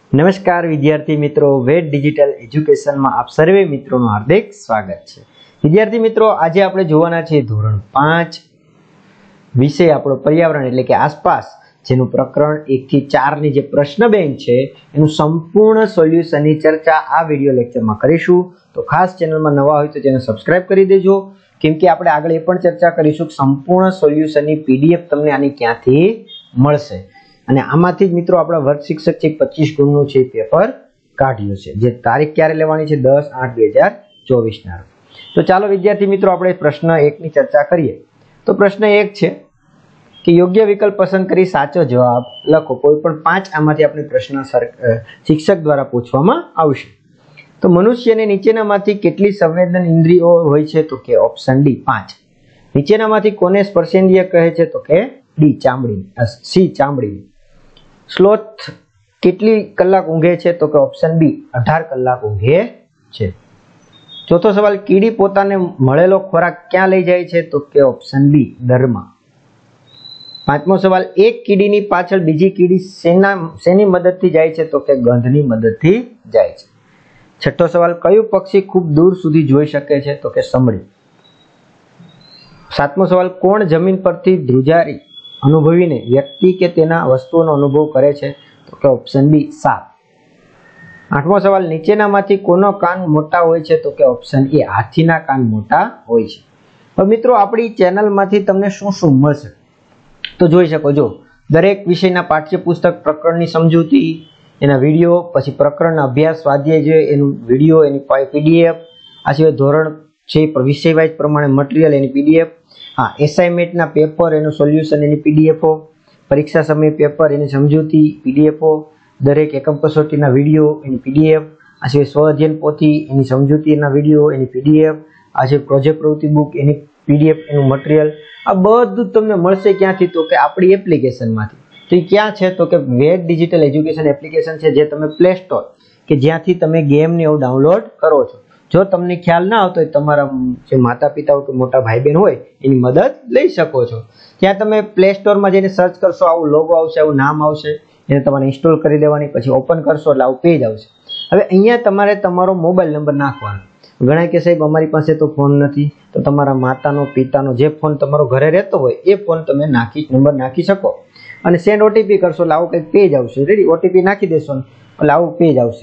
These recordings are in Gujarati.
નમસ્કાર વિદ્યાર્થી મિત્રો, વેદ ડિજિટલ એજ્યુકેશનમાં આપ સર્વે મિત્રોનું હાર્દિક સ્વાગત છે। વિદ્યાર્થી મિત્રો, આજે આપણે જોવાના છે ધોરણ 5 વિષય આપણો પર્યાવરણ એટલે કે આસપાસ, જેનું પ્રકરણ 1 થી 4 ની જે પ્રશ્ન બેંક છે એનું સંપૂર્ણ સોલ્યુશનની ચર્ચા આ વિડિયો લેક્ચરમાં કરીશું। તો ખાસ ચેનલમાં નવા હોય તો ચેનલ સબસ્ક્રાઇબ કરી દેજો, કેમ કે આપણે આગળ એ પણ ચર્ચા કરીશું કે સંપૂર્ણ સોલ્યુશનની પીડીએફ તમને આની ક્યાંથી મળશે। અને આમાંથી જ મિત્રો આપણા વર્ગ શિક્ષક છે 25 ગુણનું છે પેપર કાઢ્યું છે, જે તારીખ ક્યારે લેવાની છે 10/8/2024 ના રોજ। તો ચાલો વિદ્યાર્થી મિત્રો આપણે પ્રશ્ન 1 ની ચર્ચા કરીએ। તો પ્રશ્ન 1 છે કે યોગ્ય વિકલ્પ પસંદ કરી સાચો જવાબ લખો। કોઈ પણ 5 આમાંથી આપણે પ્રશ્ન શિક્ષક દ્વારા પૂછવામાં આવશે। તો મનુષ્યને નીચેનામાંથી કેટલી સંવેદન ઇન્દ્રિયો હોય છે? તો કે ઓપ્શન ડી 5। નીચેનામાંથી કોને સ્પર્શેન્દ્રિય કહે છે? તો કે ડી ચામડી, સી ચામડી। સ્લોથ કેટલી કલાક ઊંઘે છે? તો કે ઓપ્શન બી 18 કલાક ઊંઘે છે। ચોથો સવાલ, કીડી પોતાને મળેલો ખોરાક ક્યાં લઈ જાય છે? તો કે ઓપ્શન બી દરમાં। પાંચમો સવાલ, એક કીડીની પાછળ બીજી કીડી શેની મદદથી જાય છે? તો કે ગંધની મદદથી જાય છે। છઠ્ઠો સવાલ, કયું પક્ષી ખૂબ દૂર સુધી જોઈ શકે છે? તો કે સમડી। સાતમો સવાલ, કોણ જમીન પરથી ધ્રુજારી અનુભવીને વ્યક્તિ કે તેના વસ્તુઓનો અનુભવ કરે છે? તો કે ઓપ્શન બી સાપ। આઠમો સવાલ, નીચેનામાંથી કોનો કાન મોટા હોય છે? તો કે ઓપ્શન એ હાથીના કાન મોટા હોય છે। હવે મિત્રો, આપણી ચેનલમાંથી તમને શું શું મળશે તો જોઈ શકો છો। દરેક વિષયના પાઠ્યપુસ્તક, પ્રકરણની સમજૂતી, એના વિડીયો, પછી પ્રકરણના અભ્યાસ સ્વાધ્યાય છે એનું વિડીયો, એની પીડીએફ, આ સિવાય ધોરણ છે વિષય વાઇઝ પ્રમાણે મટીરિયલ એની પીડીએફ, હા એસાઇનમેન્ટના પેપર એનું સોલ્યુશન એની પીડીએફઓ, પરીક્ષા સમય પેપર એની સમજૂતી પીડીએફઓ, દરેક એકમ કસોટીના વિડીયો એની પીડીએફ, આ સિવાય સ્વઅધ્યયન પોથી એની સમજૂતી એના વિડીયો એની પીડીએફ, આ સિવાય પ્રોજેક્ટ પ્રવૃત્તિ બુક એની પીડીએફ એનું મટીરિયલ, આ બધું તમને મળશે ક્યાંથી? તો કે આપણી એપ્લિકેશનમાંથી। તો એ ક્યાં છે? તો કે વેદ ડિજિટલ એજ્યુકેશન એપ્લિકેશન છે, જે તમે પ્લે સ્ટોર કે જ્યાંથી તમે ગેમને એવું ડાઉનલોડ કરો છો। જો તમને ખ્યાલ ના આવતો હોય, તમારા જે માતા પિતા કે મોટા ભાઈ બહેન હોય એની મદદ લઈ શકો છો। ત્યાં તમે પ્લે સ્ટોરમાં જઈને સર્ચ કરશો, આવું લોગો આવશે, આવું નામ આવશે, એને તમારે ઇન્સ્ટોલ કરી દેવાની, પછી ઓપન કરશો એટલે આવું પેજ આવશે। હવે અહીંયા તમારે તમારો મોબાઈલ નંબર નાખવાનો। ઘણા કે સાહેબ અમારી પાસે તો ફોન નથી, તો તમારા માતાનો પિતાનો જે ફોન તમારો ઘરે રહેતો હોય એ ફોન તમે નંબર નાખી શકો, અને સેન્ડ ઓટીપી કરશો એટલે આવું કંઈક પેજ આવશે। રેડી, ઓટીપી નાખી દેશો એટલે આવું પેજ આવશે।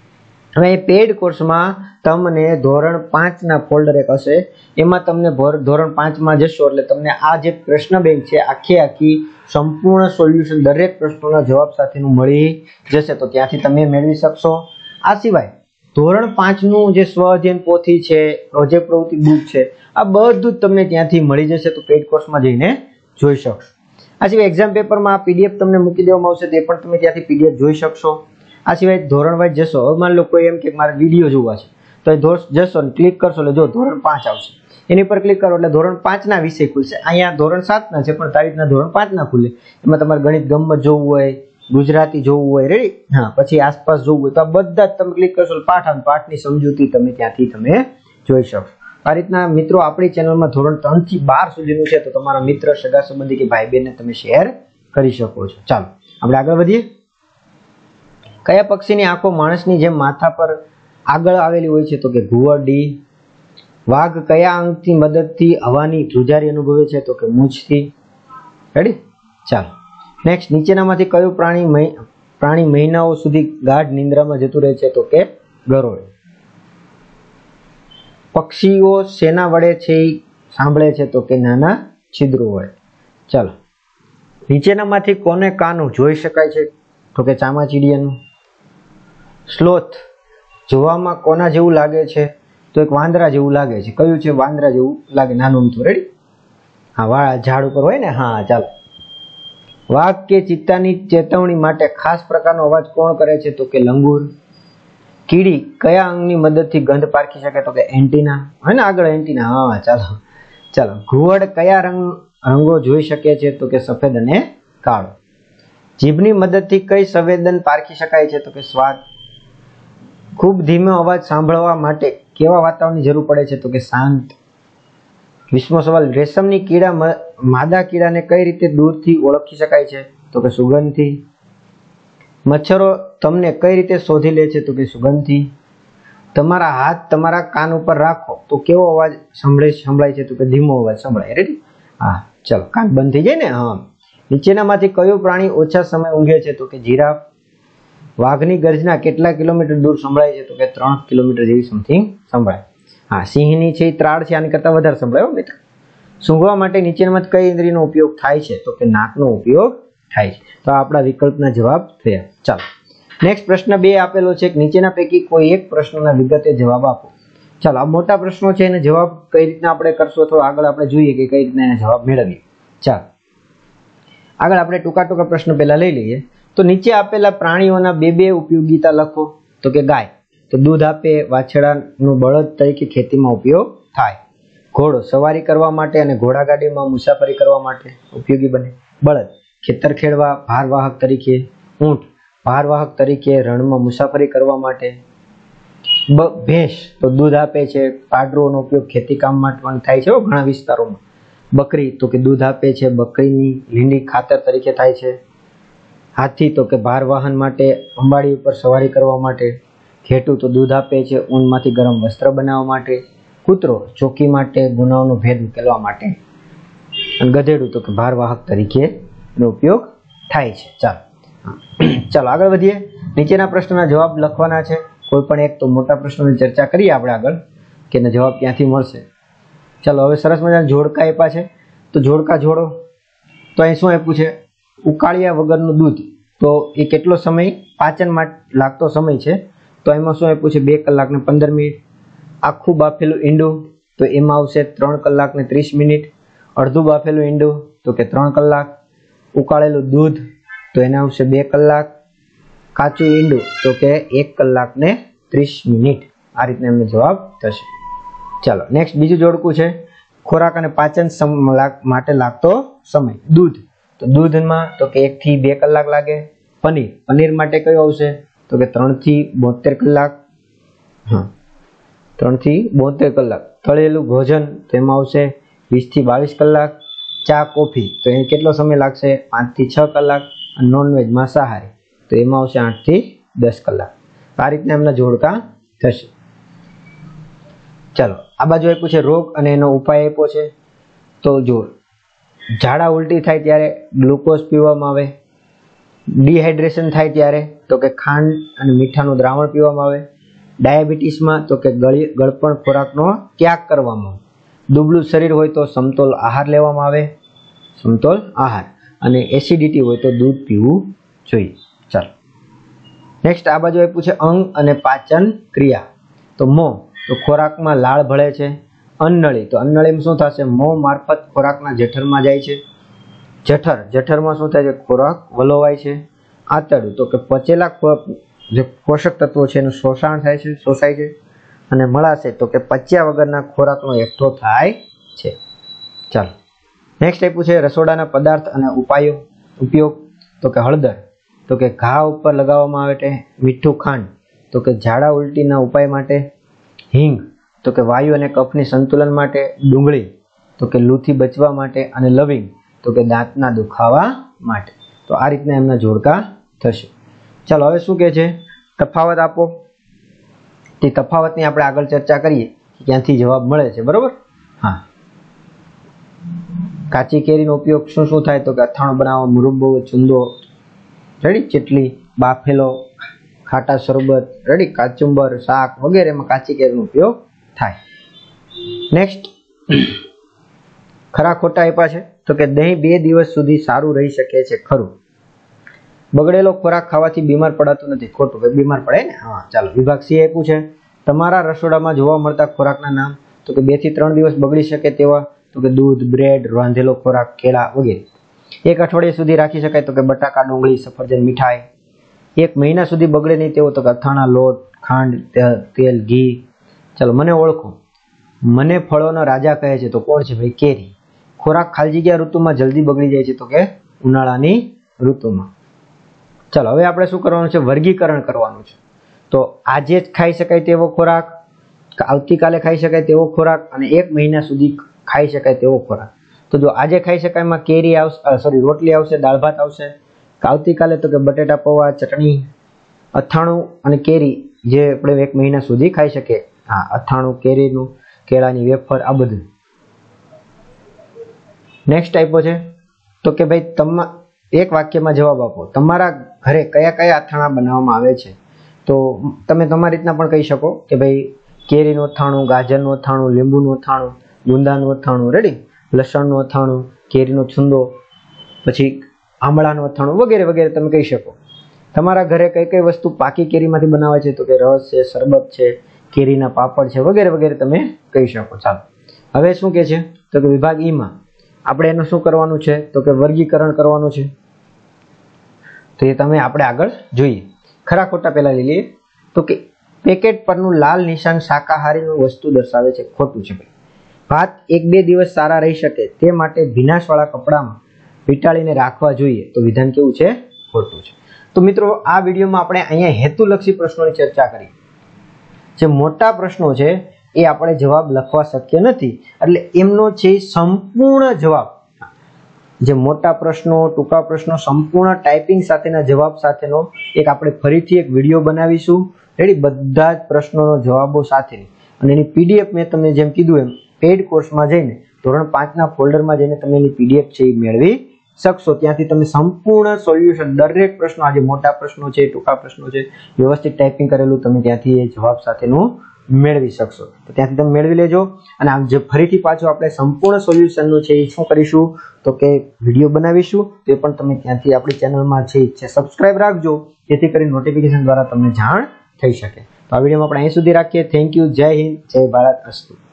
હવે એ પેડ કોર્સમાં તમને ધોરણ 5 ના ફોલ્ડર એક હશે, એમાં તમને ધોરણ 5 માં જશો એટલે તમને આ જે પ્રશ્ન બેંક છે આખી સંપૂર્ણ સોલ્યુશન દરેક પ્રશ્નોના જવાબ સાથેનું મળી જશે, તો ત્યાંથી તમે મેળવી શકશો। આ સિવાય ધોરણ 5 નું જે સ્વ અધ્યયન પોથી છે, પ્રોજેક્ટ પ્રવૃત્તિ બુક છે, આ બધું જ તમને ત્યાંથી મળી જશે, તો પેડ કોર્સમાં જઈને જોઈ શકશો। આ સિવાય એક્ઝામ પેપરમાં પીડીએફ તમને મૂકી દેવામાં આવશે, તે પણ તમે ત્યાંથી પીડીએફ જોઈ શકશો। આ સિવાય ધોરણ વાઇઝ જશો, હવે માની લો કોઈ એમ કે મારે વિડીયો જોવા છે, તો એ જશો ને ક્લિક કરશો એટલે જો ધોરણ 5 આવશે, એની પર ક્લિક કરો એટલે ધોરણ 5 ના વિષય ખુલશે। અહીંયા ધોરણ 7 ના છે પણ તારીખના ધોરણ 5 ના ખુલે, એમાં તમારે ગણિત ગમ્મત જોવું હોય, ગુજરાતી જોવું હોય, રેડી, હા, પછી આસપાસ જોવું હોય, તો આ બધા જ તમે ક્લિક કરશો પાઠની સમજૂતી તમે ત્યાંથી તમે જોઈ શકશો। આ રીતના મિત્રો આપણી ચેનલમાં ધોરણ 3 થી 12 સુધીનું છે, તો તમારા મિત્ર, સગા સંબંધી કે ભાઈ બહેનને તમે શેર કરી શકો છો। ચાલો આપણે આગળ વધીએ। કયા પક્ષીની આંખો માણસની જેમ માથા પર આગળ આવેલી હોય છે? તો કે ઘુવડ, ડી। વાઘ કયા અંગથી મદદથી હવાની ધ્રુજારી અનુભવે છે? તો કે મૂંછથી। રેડી, ચાલો નેક્સ્ટ, નીચેનામાંથી કયું પ્રાણી મહિનાઓ સુધી ગાઢ નિંદ્રામાં જતું રહે છે? તો કે ગરોળ। પક્ષીઓ શેના વડે છે સાંભળે છે? તો કે નાના છિદ્રો વડે। ચાલો, નીચેનામાંથી કોને કાન જોઈ શકાય છે? તો કે ચામાચીડિયાનું। સ્લોથ જોવામાં કોના જેવું લાગે છે? તો એક વાંદરા જેવું લાગે છે। કયું છે? વાંદરા જેવું લાગે, નાનું તો, રેડી, હા, ઝાડ ઉપર હોય ને, હા, ચાલો। વાઘ કે ચિત્તાની ચેતવણી માટે ખાસ પ્રકારનો અવાજ કોણ કરે છે? તો કે લંગૂર। કીડી કયા અંગની મદદથી ગંધ પારખી શકે? તો કે એન્ટીના, હે ને, આગળ એન્ટીના, હા, ચાલો। ઘુવડ કયા રંગો જોઈ શકે છે? તો કે સફેદ અને કાળો। જીભની મદદથી કઈ સંવેદન પારખી શકાય છે? તો કે સ્વાદ। ખૂબ ધીમો અવાજ સાંભળવા માટે કેવા વાતાવરણની જરૂર પડે છે? તો કે શાંત। 20મો સવાલ, રેશમની કીડા માદા કીડાને કઈ રીતે દૂરથી ઓળખી શકાય છે? તો કે સુગંધથી। મચ્છરો તમને કઈ રીતે શોધી લે છે? તો કે સુગંધથી. તમારા હાથ તમારા કાન ઉપર રાખો તો કેવો અવાજ સંભળાય છે? તો કે ધીમો અવાજ સંભળાય. રેડી? હા, ચલો કાન બંધ થઈ જાય ને. હા. નીચેનામાંથી કયું પ્રાણી ઓછા સમય ઊંઘે છે? તો કે જીરાફ. વાઘની ગર્જના કેટલા કિલોમીટર દૂર સંભળાય છે? તો કે 3 કિલોમીટર જેવી સમથિંગ સંભળાય. હા, સિંહની છે ત્રાળ છે, આની કરતા વધારે સંભળાય મિત્રો. સૂંઘવા માટે નીચેનામાંથી કઈ ઇન્દ્રિયનો ઉપયોગ થાય છે? તો કે નાકનો ઉપયોગ થાય છે. તો આપણા વિકલ્પના જવાબ થયા. ચાલો નેક્સ્ટ પ્રશ્ન 2 આપેલો છે. નીચેના પૈકી કોઈ એક પ્રશ્નના વિગતે જવાબ આપો. ચાલો આ મોટા પ્રશ્નો છે, એને જવાબ કઈ રીતના આપણે કરશું તો આગળ આપણે જોઈએ કે કઈ રીતના એના જવાબ મેળવીએ. ચાલો આગળ આપણે ટૂંકા પ્રશ્ન પહેલા લઈ લઈએ. તો નીચે આપેલા પ્રાણીઓના બે ઉપયોગિતા લખો. તો કે ગાય તો દૂધ આપે, વાછડાનું બળદ તરીકે ખેતીમાં ઉપયોગ થાય. ઘોડો સવારી કરવા માટે અને ઘોડાગાડીમાં મુસાફરી કરવા માટે ઉપયોગી બને. બળદ ખેતર ખેડવા, ભારવાહક તરીકે. ઊંટ ભારવાહક તરીકે રણમાં મુસાફરી કરવા માટે. ભેંસ તો દૂધ આપે છે, પાડરોનો ઉપયોગ ખેતી કામ માટે પણ થાય છે ઘણા વિસ્તારોમાં. બકરી તો કે દૂધ આપે છે, બકરીની લીંડી ખાતર તરીકે થાય છે. હાથી તો કે ભારવાહન માટે, અંબાડી ઉપર સવારી કરવા માટે. ઘેટું તો દૂધ આપે છે, ઊનમાંથી ગરમ વસ્ત્ર બનાવવા માટે. કૂતરો ચોકી માટે, ગુનાઓનો ભેદ ઉકેલવા માટે. અને ગધેડું તો કે ભારવાહક તરીકે એનો ઉપયોગ થાય છે. ચાલો આગળ વધીએ. નીચેના પ્રશ્નના જવાબ લખવાના છે. કોઈ પણ એક તો મોટા પ્રશ્નોની ચર્ચા કરીએ આપણે આગળ કે એનો જવાબ ક્યાંથી મળશે. ચાલો હવે સરસ મજાના જોડકા આપ્યા છે, તો જોડકા જોડો. તો અહીં શું આપ્યું છે? ઉકાળ્યા વગરનું દૂધ, તો એ કેટલો સમય પાચન માટે લાગતો સમય છે? તો એમાં શું આપ્યું છે? 2 કલાક ને 15 મિનિટ. આખું બાફેલું ઈંડું, તો એમાં આવશે 3 કલાક ને 30 મિનિટ. અડધું બાફેલું ઈંડું તો કે 3 કલાક. ઉકાળેલું દૂધ તો એને આવશે 2 કલાક. કાચું ઈંડું તો કે 1 કલાક ને 30 મિનિટ. આ રીતના એમનો જવાબ થશે. ચાલો નેક્સ્ટ બીજું જોડકું છે. ખોરાક અને પાચન માટે લાગતો સમય. દૂધ તો દૂધમાં તો કે 1 થી 2 કલાક લાગે. પનીર માટે કયું આવશે? તો કે 3 થી 72 કલાક. હા, 3 થી 72 કલાક. તળેલું ભોજન તો એમાં આવશે 20 થી 22 કલાક. ચા કોફી તો એ કેટલો સમય લાગશે? 5 થી 6 કલાક. અને નોનવેજ માંસાહારી તો એમાં આવશે 8 થી 10 કલાક. આ રીતના એમના જોડકા થશે. ચાલો આ બાજુ આપ્યું છે રોગ અને એનો ઉપાય આપ્યો છે. તો જો ઝાડા ઉલટી થાય ત્યારે ગ્લુકોઝ પીવામાં આવે. ડિહાઇડ્રેશન થાય ત્યારે તો કે ખાંડ અને મીઠાનું દ્રાવણ પીવામાં આવે. ડાયાબિટીસમાં તો કે ગળપણ ખોરાકનો ત્યાગ કરવામાં આવે. દુબળું શરીર હોય તો સમતોલ આહાર લેવામાં આવે. સમતોલ આહાર. અને એસિડિટી હોય તો દૂધ પીવું જોઈએ. ચાલો નેક્સ્ટ આ બાજુ આપ્યું છે અંગ અને પાચન ક્રિયા. તો મોં તો ખોરાકમાં લાળ ભળે છે. અન્નળી તો અન્નળીમાં શું થશે? મોં મારફત ખોરાકના જઠરમાં જાય છે. જઠરમાં શું થાય છે? ખોરાક વલોવાય છે. આંતરડું તો કે પચેલા જે પોષક તત્વો છે એનું શોષણ થાય છે, શોષાય છે. અને મળાશે તો કે પચ્યા વગરના ખોરાકનો એકઠો થાય છે. ચાલો નેક્સ્ટ આપ્યું છે રસોડાના પદાર્થ અને ઉપયોગ. તો કે હળદર તો કે ઘા ઉપર લગાવવામાં આવે છે. મીઠું ખાંડ તો કે ઝાડા ઉલટીના ઉપાય માટે. હિંગ તો કે વાયુ અને કફની સંતુલન માટે. ડુંગળી તો કે લૂથી બચવા માટે. અને લવિંગ તો કે દાંતના દુખાવા માટે. તો આ રીતના એમના જોડકા થશે. ચાલો હવે શું કહે છે? તફાવત આપો. તે તફાવતની આપણે આગળ ચર્ચા કરીએ ક્યાંથી જવાબ મળે છે. બરોબર? હા, કાચી કેરીનો ઉપયોગ શું શું થાય? તો કે અથાણું બનાવવા, મુરબ્બો, ચૂંદો, રેડી, ચટલી, બાફેલો, ખાટા શરબત, રેડી, કાચુંબર, શાક વગેરેમાં કાચી કેરીનો ઉપયોગ થાય. નેક્સ્ટ ખરા ખોટા આપ્યા છે. તો કે દહીં 2 દિવસ સુધી સારું રહી શકે છે. ખરું. બગડેલો ખોરાક ખાવાથી બીમાર પડાતું નથી. ખોટું. બીમાર પડે ને? હા. ચાલો વિભાગ સી આપ્યું છે. તમારા રસોડામાં જોવા મળતા ખોરાકના નામ. તો કે 2 થી 3 દિવસ બગડી શકે તેવા. તો કે દૂધ, બ્રેડ, રાંધેલો ખોરાક, કેળા વગેરે. 1 અઠવાડિયા સુધી રાખી શકાય. તો કે બટાકા, ડુંગળી, સફરજન, મીઠાઈ. 1 મહિના સુધી બગડે નહીં તેવો. તો કે અથાણા, લોટ, ખાંડ, તેલ, ઘી. ચાલો મને ઓળખો. મને ફળોનો રાજા કહે છે તો કોણ છે ભાઈ? કેરી. ખોરાક ખાલી જગ્યા ઋતુમાં જલ્દી બગડી જાય છે. તો કે ઉનાળાની ઋતુમાં. ચાલો હવે આપણે શું કરવાનું છે? વર્ગીકરણ કરવાનું છે. તો આજે જ ખાઈ શકાય તેવો ખોરાક, આવતીકાલે ખાઈ શકાય તેવો ખોરાક, અને 1 મહિના સુધી ખાઈ શકાય તેવો ખોરાક. તો જો આજે ખાઈ શકાયમાં કેરી આવશે, રોટલી આવશે, દાળ ભાત આવશે. આવતીકાલે તો કે બટેટા પૌવા, ચટણી, અથાણું અને કેરી, જે આપણે 1 મહિના સુધી ખાઈ શકીએ. હા, અથાણું, કેરીનું, કેળાની વેફર, આ બધું. નેક્સ્ટ આપ્યો છે તો કે ભાઈ એક વાક્યમાં જવાબ આપો. તમારા ઘરે કયા કયા અથાણા બનાવવામાં આવે છે? તો તમે તમારી રીતના પણ કહી શકો કે ભાઈ કેરીનું અથાણું, ગાજરનું અથાણું, લીંબુનું અથાણું, ગુંદાનું અથાણું, રેડી, લસણનું અથાણું, કેરીનો છુંદો, પછી આમળાનું અથાણું વગેરે વગેરે તમે કહી શકો. તમારા ઘરે કઈ કઈ વસ્તુ પાકી કેરીમાંથી બનાવે છે? તો કે રસ છે, શરબત છે, કેરીના પાપડ છે, વગેરે વગેરે તમે કહી શકો. ચાલો, હવે શું કે છે તો કે વિભાગ ઈ માં આપણે એનું શું કરવાનું છે તો કે વર્ગીકરણ કરવાનું છે. તો એ તમે આપણે આગળ જોઈએ. ખરા ખોટા પહેલા લઈ લઈએ. તો કે પેકેટ પરનું લાલ નિશાન શાકાહારીનું વસ્તુ દર્શાવે છે. ખોટું છે. ભાત 1-2 દિવસ સારા રહી શકે તે માટે ભીનાશવાળા કપડામાં વીંટાળીને રાખવા જોઈએ. તો વિધાન કેવું છે? ખોટું છે. તો મિત્રો, આ વિડીયોમાં આપણે અહીંયા હેતુલક્ષી પ્રશ્નોની ચર્ચા કરી. જે મોટા પ્રશ્નો છે એ આપણે જવાબ લખવા શક્ય નથી, એટલે એમનો છે સંપૂર્ણ જવાબ, જે મોટા પ્રશ્નો, ટૂંકા પ્રશ્નો, સંપૂર્ણ ટાઈપિંગ સાથેના જવાબ સાથેનો એક આપણે ફરીથી એક વિડીયો બનાવીશું. રેડી, બધા જ પ્રશ્નોનો જવાબો સાથે, અને એની પીડીએફ મેં તમને જેમ કીધું એમ પેઇડ કોર્સમાં જઈને ધોરણ 5ના ફોલ્ડરમાં જઈને તમે એની પીડીએફ છે એ મેળવી શકશો. ત્યાંથી તમે સંપૂર્ણ સોલ્યુશન, દરેક પ્રશ્નો, આજે મોટા પ્રશ્નો છે, ટૂંકા પ્રશ્નો છે, વ્યવસ્થિત ટાઈપિંગ કરેલું તમે ત્યાંથી એ જવાબ સાથેનું મેળવી શકશો. તો ત્યાંથી તમે મેળવી લેજો. અને આમ જે ફરીથી પાછું આપણે સંપૂર્ણ સોલ્યુશનનું છે એ શું કરીશું તો કે વિડીયો બનાવીશું. તે પણ તમે ત્યાંથી આપણી ચેનલમાં છે સબસ્ક્રાઇબ રાખજો, જેથી કરી નોટિફિકેશન દ્વારા તમને જાણ થઈ શકે. તો આ વિડીયોમાં આપણે અહીં સુધી રાખીએ. Thank you. જય હિન્દ, જય ભારત. અસ્તુ.